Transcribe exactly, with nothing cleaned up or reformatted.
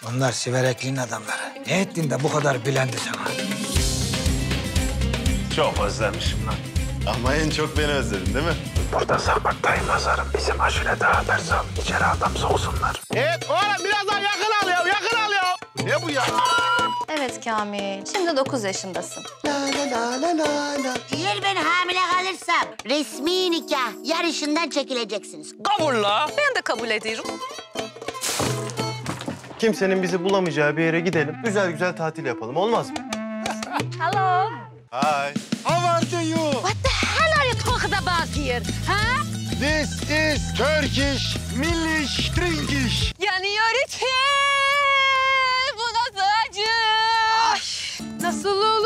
Onlar siverekliğin adamları. Ne ettin de bu kadar bilendi sana? Çok özlemişim lan. Ama en çok beni özledin değil mi? Burada sakattayım Hazar'ım. Bizim aşirete haber sal. İçeri adam soksunlar. Evet oğlum biraz daha yakın al ya, yakın al ya. Ne bu ya? Evet Kamil, şimdi dokuz yaşındasın. Eğer ben hamile kalırsam resmi nikah yarışından çekileceksiniz. Kabul la. Ben de kabul ediyorum. Kimsenin bizi bulamayacağı bir yere gidelim. Güzel güzel tatil yapalım. Olmaz mı? Hello. Hi. How are you? What the hell are you talking about here? Ha? This is Turkish milli stringish. Yanıyor içim, bu nasıl acı? Ay, nasıl olur?